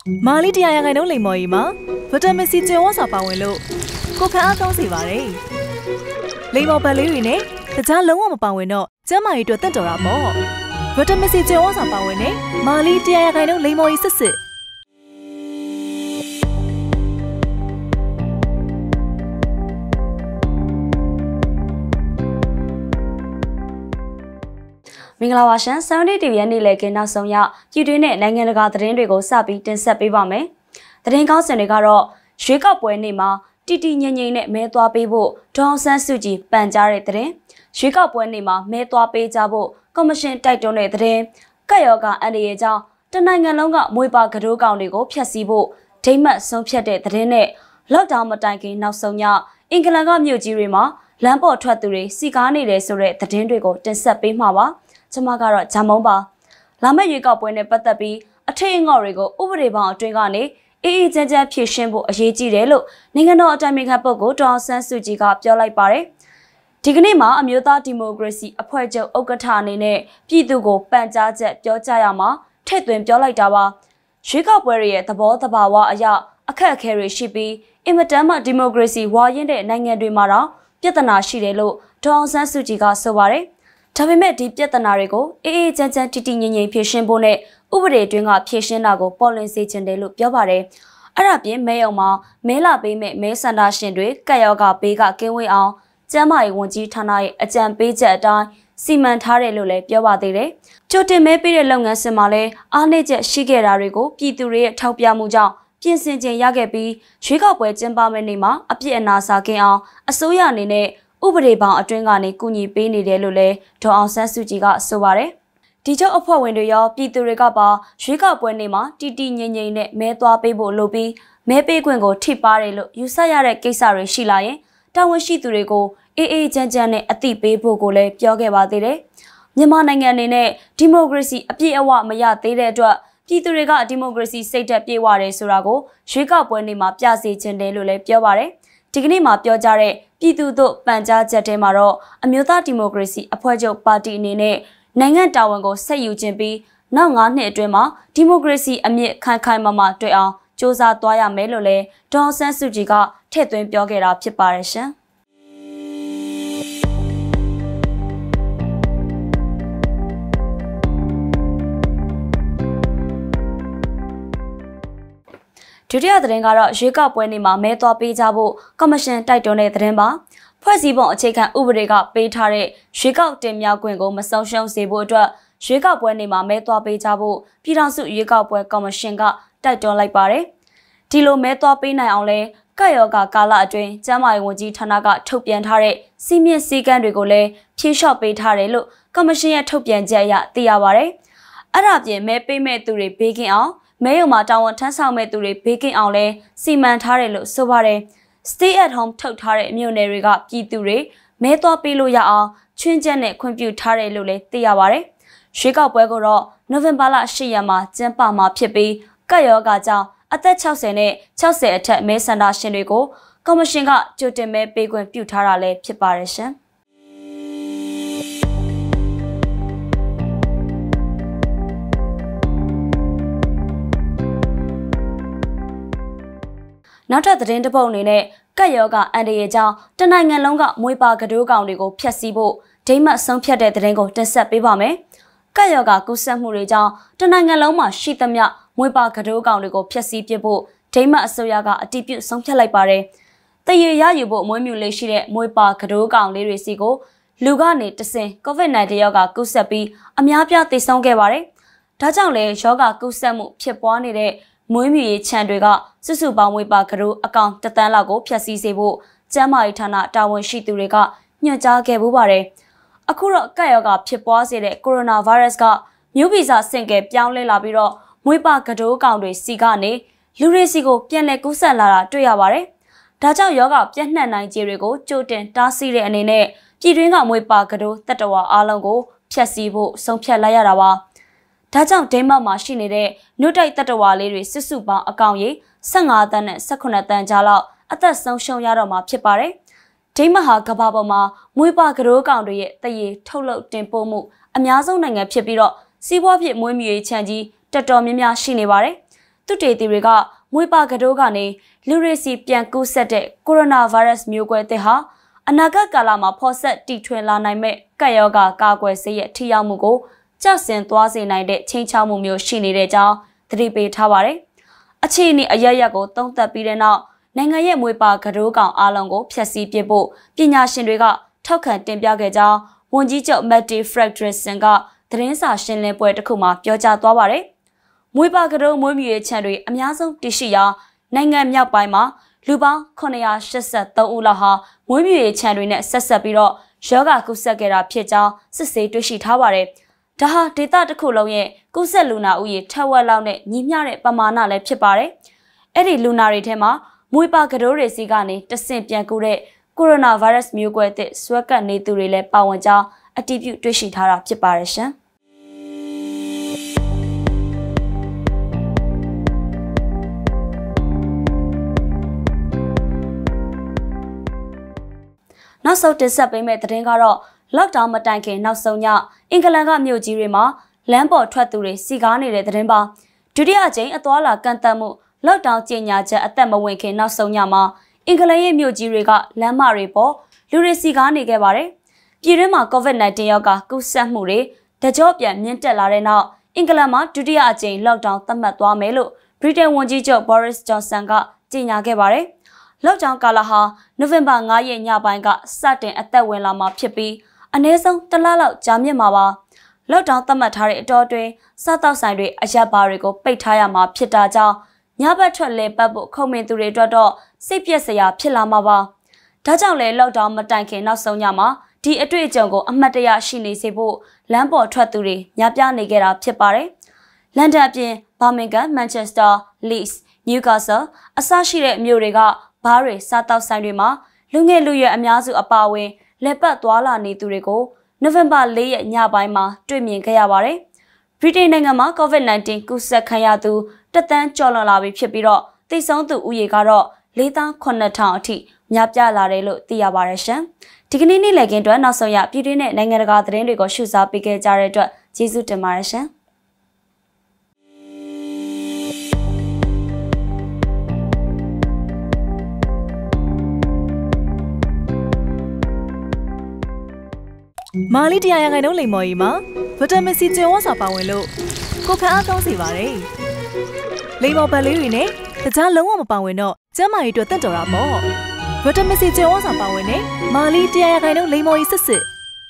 မာလီတရားရခိုင်နှုန်းလိမ်မော်ကြီးမှာဗီတာမင်စီကျွမ်းဝါစာပါဝင်လို့ကိုခန့်အားကောင်းစေပါတယ်။လိမ်မော်ပန်လေးတွေနဲ့တခြားလုံးဝမပါဝင်တော့ကျန်းမာရေးအတွက်တင့်တော်တာပေါ့။ဗီတာမင်စီကျွမ်းဝါစာပါဝင်နဲ့မာလီတရားရခိုင်နှုန်းလိမ်မော်ကြီးစစ်မင်္ဂလာပါရှင်70 TV ရဲ့နေ့လည်ခင်းနောက်ဆုံးရပြည်တွင်းနဲ့နိုင်ငံတကာသတင်းတွေကိုစပြီးတင်ဆက်ပေးပါမယ်။သတင်းကောင်းစင်တွေကတော့ရွေးကောက်ပွဲနေ့မှာတီတီငိမ့်ငိမ့်နဲ့မဲသွားပေးဖို့ဒေါအောင်ဆန်းစုကြည်ပန်ကြားတဲ့သတင်းရွေးကောက်ပွဲနေ့မှာမဲသွားပေးကြဖို့ကော်မရှင်တိုက်တွန်းတဲ့သတင်းကပ်ရောဂါအန္တရာယ်ကြောင့်တနိုင်ငံလုံးကမွေးပါကတိုးကောင်တွေကိုဖျက်ဆီးဖို့ဒိမ့်မှတ်ဆုံးဖြတ်တဲ့သတင်းနဲ့လော့ဒေါင်းမတိုင်ခင်နောက်ဆုံးရအင်္ဂလန်ကမြို့ကြီးတွေမှာလမ်းပေါ်ထွက်သူတွေစီကားနေတယ်ဆိုတဲ့သတင်းတွေကိုတင်ဆက်ပေးမှာပါ။ကျွန်မကတော့ဂျာမုံပါလာမယ့်ရွေးကောက်ပွဲနဲ့ပတ်သက်ပြီးအထက်အငေါ်တွေကိုဥပဒေပေါင်းအတွင်းကနေအေးအေးချမ်းချမ်းဖြည့်ရှင်းဖို့အရေးကြီးတယ်လို့နိုင်ငံတော်အတိုင်ပင်ခံပုဂ္ဂိုလ်ဒေါအောင်ဆန်းစုကြည်ကပြောလိုက်ပါတယ်ဒီကနေ့မှာအမျိုးသားဒီမိုကရေစီအဖွဲ့ချုပ်ဥက္ကဋ္ဌအနေနဲ့ပြည်သူကိုပန်ကြားချက်ပြောကြားရမှာထည့်သွင်းပြောလိုက်တာပါရွေးကောက်ပွဲရဲ့သဘောတဘာဝအရအခက်အခဲတွေရှိပြီးအင်မတန်မှဒီမိုကရေစီဝါရင့်တဲ့နိုင်ငံတွေမှာတော့ပြဿနာရှိတယ်လို့ဒေါအောင်ဆန်းစုကြည်ကဆိုပါတယ်ဒါပေမဲ့ဒီပြဿနာတွေကိုအေးအေးချမ်းချမ်းတီတီငြိမ်ငြိမ်ဖြေရှင်းဖို့နဲ့ဥပဒေတွင်းကဖြေရှင်းတာကိုပေါ်လွင်စေချင်တယ်လို့ပြောပါတယ်။အဲ့ဒါပြင်မဲယုံမှာမဲလာပေးမဲ့မဲစန္ဒရှင်တွေကပ်ရောဂါဘေးကကင်းဝေးအောင်ကျန်းမာရေးဝန်ကြီးဌာနရဲ့အကြံပေးချက်အတိုင်းစီမံထားတယ်လို့လည်းပြောပါသေးတယ်။ကြိုတင်မဲပေးတဲ့လုပ်ငန်းစဉ်မှာလည်းအားနည်းချက်ရှိခဲ့တာတွေကိုပြည်သူတွေရဲ့ထောက်ပြမှုကြောင့်ပြင်ဆင်ခြင်းရခဲ့ပြီးရွေးကောက်ပွဲကျင်းပမယ့်နေ့မှာအပြစ်အနာစားကင်းအောင်အစိုးရအနေနဲ့ဥပဒေပေါင်းအတွင်းကနေကူညီပေးနေတယ်လို့လည်းဒေါအောင်ဆန်းစုကြည်ကဆိုပါတယ်။ဒီချုပ်အဖွဲ့ဝင်တွေရောပြည်သူတွေကပါရွေးကောက်ပွဲနေ့မှာတီတီငိမ့်ငိမ့်နဲ့မဲသွားပေးဖို့လိုပြီးမဲပေးခွင့်ကိုထိပါတယ်လို့ယူဆရတဲ့ကိစ္စတွေရှိလာရင်တာဝန်ရှိသူတွေကိုအေးအေးချမ်းချမ်းနဲ့အသိပေးဖို့ကိုလည်းပြောခဲ့ပါသေးတယ်။မြန်မာနိုင်ငံအနေနဲ့ဒီမိုကရေစီအပြည့်အဝမရသေးတဲ့အတွက်ပြည်သူတွေကဒီမိုကရေစီစိတ်ဓာတ်ပြေဝတယ်ဆိုတာကိုရွေးကောက်ပွဲနေ့မှာပြစေချင်တယ်လို့လည်းပြောပါတယ်။ဒီကနေ့မှာပြောကြတဲ့ပြည်သူတို့ပန်ကြားချက်ထဲမှာတော့အမျိုးသားဒီမိုကရေစီအဖွဲ့ချုပ်ပါတီအနေနဲ့နိုင်ငံတာဝန်ကိုဆက်ယူခြင်းပြီးနောက်9နှစ်အတွင်းမှာဒီမိုကရေစီအမြင့်ခိုင်ခိုင်မာမာတွေ့အောင်စ조사သွားရမယ်လို့လည်းဒေါအောင်ဆန်းစုကြည်ကထည့်သွင်းပြောခဲ့တာဖြစ်ပါတယ်ရှင်ဒုတိယသတင်းကတော့ရွေးကောက်ပွဲနေ့မှာမဲသွားပေးကြဖို့ကော်မရှင်တိုက်တွန်းတဲ့သတင်းပါဖွဲ့စည်းပုံအခြေခံဥပဒေကပေးထားတဲ့ရွေးကောက်တင်မြှောက်ခွင့်ကိုမဆုံးရှုံးစေဖို့အတွက်ရွေးကောက်ပွဲနေ့မှာမဲသွားပေးကြဖို့ပြည်ထောင်စုရွေးကောက်ပွဲကော်မရှင်ကတိုက်တွန်းလိုက်ပါတယ်ဒီလိုမဲသွားပေးနိုင်အောင်လဲကပ်ရောဂါကာလအတွင်းကျန်းမာရေးဝန်ကြီးဌာနကထုတ်ပြန်ထားတဲ့စီမင်းစည်းကမ်းတွေကိုလည်းဖြည့်လျှော့ပေးထားတယ်လို့ကော်မရှင်ရဲ့ထုတ်ပြန်ချက်အရသိရပါတယ်အဲ့ဒါပြင်မဲပေးမဲ့သူတွေဘေးကင်းအောင်မဲရုံမှာတာဝန်ထမ်းဆောင်မဲ့သူတွေဘေးကင်းအောင်လဲစီမံထားတယ်လို့ဆိုပါတယ်။ Stay at home ထုတ်ထားတဲ့မြို့နယ်တွေကပြည်သူတွေမဲသွားပေးလို့ရအောင်ချွင်းချက်နဲ့ခွင့်ပြုထားတယ်လို့လည်းသိရပါတယ်။ရွေးကောက်ပွဲကိုတော့နိုဝင်ဘာလ10ရက်မှာကျင်းပမှာဖြစ်ပြီးကပ်ရောဂါကြောင့်အသက်60နဲ့60အထက်မဲဆန္ဒရှင်တွေကိုကော်မရှင်ကကြိုတင်မဲပေးခွင့်ပြုထားတာလည်းဖြစ်ပါတယ်ရှင်။နောက်ထပ်သတင်းတစ်ပုဒ်အနေနဲ့ကပ်ရောဂါအန္တရာယ်ကြောင့်တနိုင်ငံလုံးကမွေးပါကတိုးကောင်တွေကိုဖျက်ဆီးဖို့ဒိမ့်မှတ်ဆုံးဖြတ်တဲ့သတင်းကိုတင်ဆက်ပေးပါမယ်။ကပ်ရောဂါကူးစက်မှုတွေကြောင့်တနိုင်ငံလုံးမှာရှိသမျှမွေးပါကတိုးကောင်တွေကိုဖျက်ဆီးပစ်ဖို့ဒိမ့်မှတ်အစိုးရကအတည်ပြုဆုံးဖြတ်လိုက်ပါတယ်။တရေရယူဖို့မွေးမြူလေးရှိတဲ့မွေးပါကတိုးကောင်လေးတွေစီကိုလူကနေတဆင့် COVID-19 ရောဂါကူးစက်ပြီးအများပြားသေဆုံးခဲ့ပါတယ်။ဒါကြောင့်လည်းရောဂါကူးစက်မှုဖြစ်ပွားနေတဲ့မွေးမြူရေးခြံတွေကစုစုပေါင်းမွေးပါကတိုးအကောင့်1သန်းလောက်ကိုဖျက်ဆီးစေဖို့ကျန်းမာရေးဌာနတာဝန်ရှိသူတွေကညွှန်ကြားခဲ့ပူပါတယ်။အခုတော့ကပ်ရောဂါဖြစ်ပွားစေတဲ့ကိုရိုနာဗိုင်းရပ်စ်ကမျိုးဗီဇဆင့်ကဲပြောင်းလဲလာပြီးတော့မွေးပါကတိုးကောင်တွေစီကနေလူတွေစီကိုပြန်လည်ကူးစက်လာတာတွေ့ရပါတယ်။ဒါကြောင့်ရောဂါပြန့်နှံ့နိုင်ခြေတွေကိုကြိုတင်တားဆီးတဲ့အနေနဲ့ပြည်တွင်းကမွေးပါကတိုးတတဝါအားလုံးကိုဖျက်ဆီးဖို့ဆုံးဖြတ်လိုက်ရတာပါ။ဒါကြောင့်ဒိမ့်မတ်မှာရှိနေတဲ့နှုတ်တိုက်တတဝါလေးတွေစစ်စုပေါင်းအကောင်ရေ15တန်းနဲ့18တန်းကြားလောက်အသက်ဆုံးရှုံးရတော့မှာဖြစ်ပါတယ်။ဒိမ့်မတ်ဟာကမ္ဘာပေါ်မှာမွေးပါကတိုးကောင်တွေရဲ့တရေထုတ်လုပ်တင်ပို့မှုအများဆုံးနိုင်ငံဖြစ်ပြီးတော့စီးပွားဖြစ်မွေးမြူရေးခြံကြီးတော်တော်များများရှိနေပါတယ်။သူတေတီတွေကမွေးပါကတိုးကနေလူတွေစီပြန်ကူးဆက်တဲ့ကိုရိုနာဗိုင်းရပ်စ်မျိုးကွဲတဲ့ဟာအနာဂတ်ကာလမှာဖော်ဆက်တီထွင်လာနိုင်မဲ့ကပ်ရောဂါကာကွယ်ဆေးရဲ့ထိရောက်မှုကိုကျဆင်းသွားစေနိုင်တဲ့ချိန်ချောက်မှုမျိုးရှိနေတဲ့အကြောင်းသတိပေးထားပါတယ်။အခြေအနေအရရက်ကိုသုံးသပ်ပြီးတဲ့နောက်နိုင်ငံရဲ့မွေးပါကတိုးကောင်အားလုံးကိုဖျက်ဆီးပစ်ဖို့ပညာရှင်တွေကထောက်ခံတင်ပြခဲ့ကြောင်းဝန်ကြီးချုပ်မက်တီဖရက်ဒရစ်ဆန်ကသတင်းစာရှင်းလင်းပွဲတစ်ခုမှာပြောကြားသွားပါတယ်။မွေးပါကတိုးမွေးမြူရေးခြံတွေအများဆုံးတည်ရှိရာနိုင်ငံမြောက်ပိုင်းမှာလူပေါင်း983ဦးလောက်ဟာမွေးမြူရေးခြံတွေနဲ့ဆက်ဆက်ပြီးတော့ယောဂကုသခဲ့တာဖြစ်ကြောင်းစစ်ဆေးတွေ့ရှိထားပါတယ်။ဒါဟာဒေသတစ်ခုလုံးရဲ့ကုသလူနာဦးရေထက်ဝက်လောက်နဲ့ညီမျှတဲ့ပမာဏလည်းဖြစ်ပါတယ်။အဲ့ဒီလူနာတွေထဲမှာမွေးပါကတိုးတွေစီကနေတဆင့်ပြန်ကူတဲ့ကိုရိုနာဗိုင်းရပ်စ်မျိုးကွဲသစ်ဆွဲကပ်နေသူတွေလည်းပါဝင်ကြောင်းအတည်ပြုတွေ့ရှိထားတာဖြစ်ပါတယ်ရှင်။နောက်ဆုံးတင်ဆက်ပေးမယ့်သတင်းကတော့ lockdown မတိုင်ခင်နောက်ဆုံးညအင်္ဂလန်ကမြို့ကြီးတွေမှာလမ်းပေါ်ထွက်သူတွေစီကားနေတဲ့သတင်းပါဒုတိယကြိမ်အသွားလာကန့်သတ်မှု lockdown ကြေညာချက်အသက်မဝင်ခင်နောက်ဆုံးညမှာအင်္ဂလန်ရဲ့မြို့ကြီးတွေကလမ်းမတွေပေါ်လူတွေစီကားနေခဲ့ပါတယ်ပြည်တွင်းမှာ COVID-19 ရောဂါကူးစက်မှုတွေတကြော့ပြန်မြင့်တက်လာတဲ့နောက်အင်္ဂလန်မှာဒုတိယအကြိမ် lockdown သတ်မှတ်သွားမယ်လို့ဗြိတိန်ဝန်ကြီးချုပ် Boris Johnson ကကြေညာခဲ့ပါတယ်lockdown ကာလဟာနိုဝင်ဘာ9ရက်ညပိုင်းကစတင်အသက်ဝင်လာမှာဖြစ်ပြီးအနည်းဆုံးတစ်လလောက်ကြာမြင့်မှာပါ။ lockdown သတ်မှတ်ထားတဲ့အတောအတွင်းစားတောက်ဆိုင်တွေအရက်ဘားတွေကိုပိတ်ထားရမှာဖြစ်တာကြောင့်ညဘက်ထွက်လဲပတ်ဖို့ခုံမင်သူတွေအတွက်တော့စိတ်ပြက်စရာဖြစ်လာမှာပါ။ဒါကြောင့်လဲ lockdown မတိုင်ခင်နောက်ဆုံးညမှာဒီအတွေ့အကြုံကိုအမှတ်တရရှိနေစေဖို့လမ်းပေါ်ထွက်သူတွေများပြားနေခဲ့တာဖြစ်ပါတယ်။လန်ဒန်အပြင်ဘာမင်ဂမ်၊မန်ချက်စတာ၊လီစ်၊နယူးကာဆယ်အစရှိတဲ့မြို့တွေကဘားတွေစားတောက်ဆိုင်တွေမှာလူငယ်လူရွယ်အများစုအပါအဝင်လက်ပတ်သွားလာနေသူတွေကိုနိုဝင်ဘာ4ရက်ညပိုင်းမှာတွေ့မြင်ခဲ့ရပါတယ်။ဗြိတိန်နိုင်ငံမှာ COVID-19 ကူးစက်ခံရသူ1 သန်းကျော်လွန်လာပြီဖြစ်ပြီးတော့သေဆုံးသူဦးရေကတော့4,900အထိများပြားလာတယ်လို့သိရပါတယ်ရှင်။ဒီကနေ့နေ့လည်ခင်းအတွက်နောက်ဆုံးရပြည်တွင်းနဲ့နိုင်ငံတကာသတင်းတွေကိုရှုစားပေးခဲ့ကြတဲ့အတွက်ကျေးဇူးတင်ပါတယ်ရှင်။မာလီ100ရာခိုင်နှုန်းလိမ္မော်ရီမှာဗီတာမင် C ကျွမ်းဝါစာပါဝင်လို့ကိုယ်ခံအားကောင်းစေပါတယ်။လိမ္မော်ပန်လေးတွေနဲ့တခြားလုံးဝမပါဝင်တော့ကျန်းမာရေးအတွက်တင့်တော်တာပေါ့။ဗီတာမင် C ကျွမ်းဝါစာပါဝင်နဲ့မာလီ100ရာခိုင်နှုန်းလိမ္မော်ရီစစ်